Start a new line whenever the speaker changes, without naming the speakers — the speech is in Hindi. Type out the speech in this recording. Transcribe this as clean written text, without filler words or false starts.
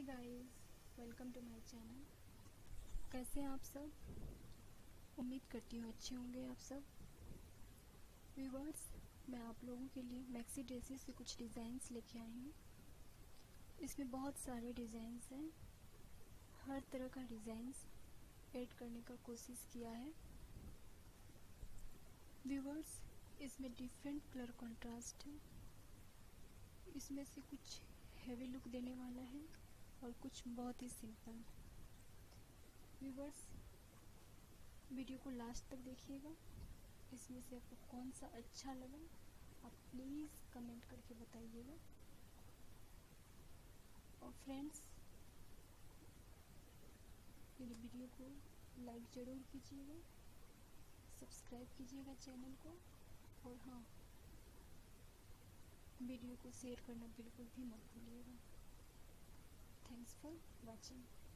Guys, welcome to my channel. कैसे हैं आप सब? उम्मीद करती हूँ अच्छे होंगे आप सब। व्यूअर्स, मैं आप लोगों के लिए मैक्सी ड्रेसेस से कुछ डिज़ाइंस लेके आई हूँ। इसमें बहुत सारे डिज़ाइंस हैं, हर तरह का डिज़ाइंस ऐड करने का कोशिश किया है। व्यूअर्स, इसमें डिफरेंट कलर कॉन्ट्रास्ट है। इसमें से कुछ हैवी लुक देने वाला है और कुछ बहुत ही सिंपल। व्यूअर्स, वीडियो को लास्ट तक देखिएगा। इसमें से आपको कौन सा अच्छा लगा आप प्लीज़ कमेंट करके बताइएगा। और फ्रेंड्स, मेरी वीडियो को लाइक ज़रूर कीजिएगा, सब्सक्राइब कीजिएगा चैनल को, और हाँ, वीडियो को शेयर करना बिल्कुल भी मत भूलिएगा। Thanks for watching.